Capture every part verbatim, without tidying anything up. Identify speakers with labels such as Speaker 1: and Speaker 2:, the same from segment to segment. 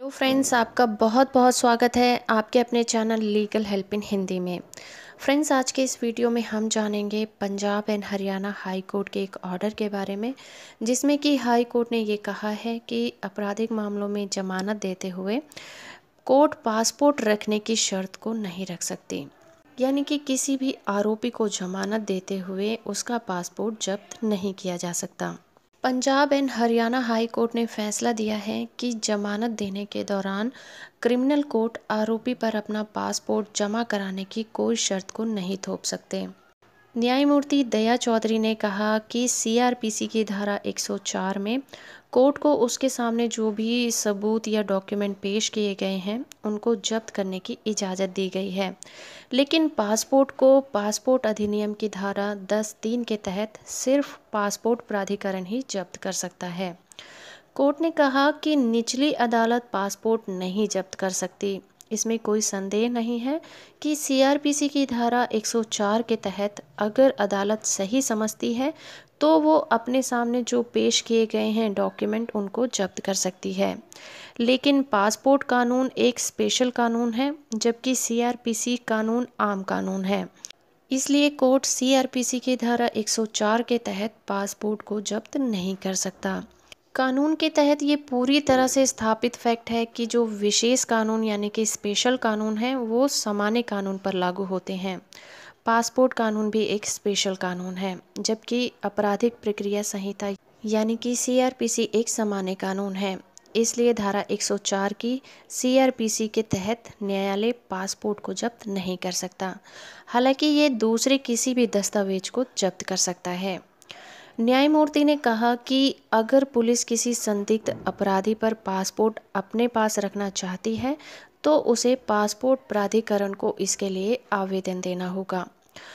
Speaker 1: तो फ्रेंड्स, आपका बहुत बहुत स्वागत है आपके अपने channel legal help in Hindi में। फ्रेंड्स, आज के इस वीडियो में हम जानेंगे Punjab and Haryana high court के एक ऑर्डर के बारे में, जिसमें कि हाई कोर्ट ने ये कहा है कि आपराधिक मामलों में जमानत देते हुए कोर्ट पासपोर्ट रखने की शर्त को नहीं रख सकती। यानी कि किसी भी आरोपी को जमानत देते हुए उसका पासपोर्ट जब्त नहीं किया जा सकता। Punjab and Haryana high court ने फैसला दिया है कि जमानत देने के दौरान क्रिमिनल कोर्ट आरोपी पर अपना पासपोर्ट जमा कराने की कोई शर्त को नहीं थोप सकते। न्यायमूर्ति दया चौधरी ने कहा कि सीआरपीसी की धारा एक सौ चार में कोर्ट को उसके सामने जो भी सबूत या डॉक्यूमेंट पेश किए गए हैं उनको जब्त करने की इजाज़त दी गई है, लेकिन पासपोर्ट को पासपोर्ट अधिनियम की धारा दस तीन के तहत सिर्फ पासपोर्ट प्राधिकरण ही जब्त कर सकता है। कोर्ट ने कहा कि निचली अदालत पासपोर्ट नहीं जब्त कर सकती। इसमें कोई संदेह नहीं है कि सीआरपीसी की धारा एक सौ चार के तहत अगर अदालत सही समझती है तो वो अपने सामने जो पेश किए गए हैं डॉक्यूमेंट उनको जब्त कर सकती है, लेकिन पासपोर्ट कानून एक स्पेशल कानून है जबकि सीआरपीसी कानून आम कानून है। इसलिए कोर्ट सीआरपीसी की धारा एक सौ चार के तहत पासपोर्ट को जब्त नहीं कर सकता। कानून के तहत ये पूरी तरह से स्थापित फैक्ट है कि जो विशेष कानून यानी कि स्पेशल कानून है वो सामान्य कानून पर लागू होते हैं। पासपोर्ट कानून भी एक स्पेशल कानून है, जबकि आपराधिक प्रक्रिया संहिता यानी कि सीआरपीसी एक सामान्य कानून है। इसलिए धारा एक सौ चार की सीआरपीसी के तहत न्यायालय पासपोर्ट को जब्त नहीं कर सकता, हालांकि ये दूसरे किसी भी दस्तावेज को जब्त कर सकता है। न्यायमूर्ति ने कहा कि अगर पुलिस किसी संदिग्ध अपराधी पर पासपोर्ट अपने पास रखना चाहती है तो उसे पासपोर्ट प्राधिकरण को इसके लिए आवेदन देना होगा।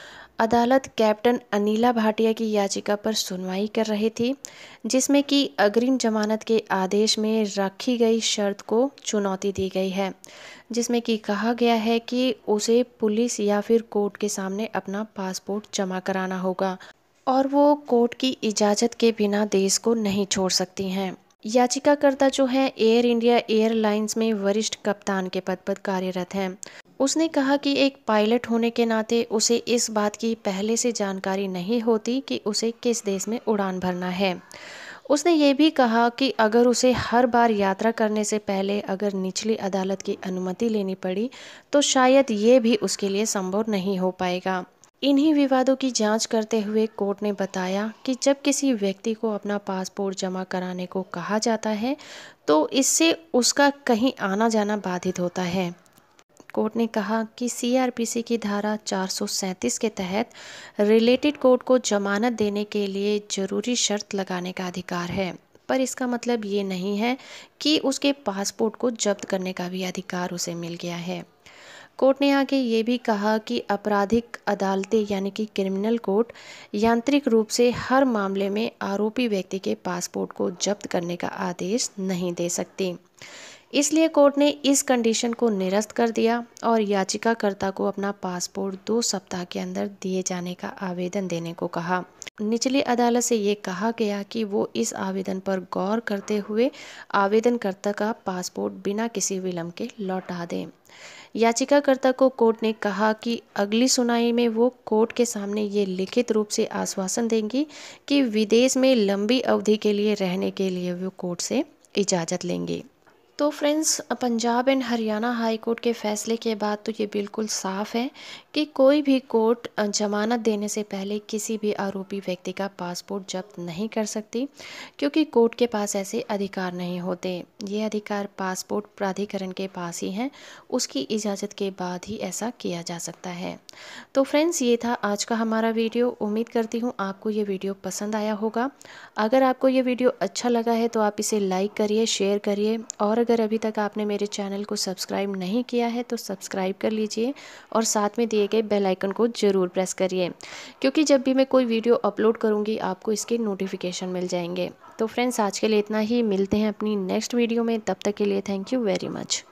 Speaker 1: अदालत कैप्टन अनीला भाटिया की याचिका पर सुनवाई कर रही थी, जिसमें कि अग्रिम जमानत के आदेश में रखी गई शर्त को चुनौती दी गई है, जिसमें कि कहा गया है कि उसे पुलिस या फिर कोर्ट के सामने अपना पासपोर्ट जमा कराना होगा और वो कोर्ट की इजाज़त के बिना देश को नहीं छोड़ सकती हैं। याचिकाकर्ता जो है एयर इंडिया एयरलाइंस में वरिष्ठ कप्तान के पद पर कार्यरत हैं। उसने कहा कि एक पायलट होने के नाते उसे इस बात की पहले से जानकारी नहीं होती कि उसे किस देश में उड़ान भरना है। उसने ये भी कहा कि अगर उसे हर बार यात्रा करने से पहले अगर निचली अदालत की अनुमति लेनी पड़ी तो शायद ये भी उसके लिए संभव नहीं हो पाएगा। इन्हीं विवादों की जांच करते हुए कोर्ट ने बताया कि जब किसी व्यक्ति को अपना पासपोर्ट जमा कराने को कहा जाता है तो इससे उसका कहीं आना जाना बाधित होता है। कोर्ट ने कहा कि सीआरपीसी की धारा चार सौ सैंतीस के तहत रिलेटेड कोर्ट को जमानत देने के लिए जरूरी शर्त लगाने का अधिकार है, पर इसका मतलब ये नहीं है कि उसके पासपोर्ट को जब्त करने का भी अधिकार उसे मिल गया है। कोर्ट ने आगे ये भी कहा कि आपराधिक अदालतें यानी कि क्रिमिनल कोर्ट यांत्रिक रूप से हर मामले में आरोपी व्यक्ति के पासपोर्ट को जब्त करने का आदेश नहीं दे सकती। इसलिए कोर्ट ने इस कंडीशन को निरस्त कर दिया और याचिकाकर्ता को अपना पासपोर्ट दो सप्ताह के अंदर दिए जाने का आवेदन देने को कहा। निचली अदालत से ये कहा गया कि वो इस आवेदन पर गौर करते हुए आवेदनकर्ता का पासपोर्ट बिना किसी विलंब के लौटा दें। याचिकाकर्ता को कोर्ट ने कहा कि अगली सुनवाई में वो कोर्ट के सामने ये लिखित रूप से आश्वासन देंगी कि विदेश में लंबी अवधि के लिए रहने के लिए वो कोर्ट से इजाज़त लेंगी। तो friends, Punjab and Haryana high court के फैसले के बाद तो ये बिल्कुल साफ है कि कोई भी कोर्ट जमानत देने से पहले किसी भी आरोपी व्यक्ति का पासपोर्ट जब्त नहीं कर सकती, क्योंकि कोर्ट के पास ऐसे अधिकार नहीं होते। ये अधिकार पासपोर्ट प्राधिकरण के पास ही हैं, उसकी इजाज़त के बाद ही ऐसा किया जा सकता है। तो फ्रेंड्स, ये था आज का हमारा वीडियो। उम्मीद करती हूँ आपको ये वीडियो पसंद आया होगा। अगर आपको ये वीडियो अच्छा लगा है तो आप इसे लाइक करिए, शेयर करिए, और अगर अभी तक आपने मेरे चैनल को सब्सक्राइब नहीं किया है तो सब्सक्राइब कर लीजिए और साथ में दिए गए बेल आइकन को ज़रूर प्रेस करिए, क्योंकि जब भी मैं कोई वीडियो अपलोड करूंगी आपको इसके नोटिफिकेशन मिल जाएंगे। तो फ्रेंड्स, आज के लिए इतना ही। मिलते हैं अपनी नेक्स्ट वीडियो में, तब तक के लिए थैंक यू वेरी मच।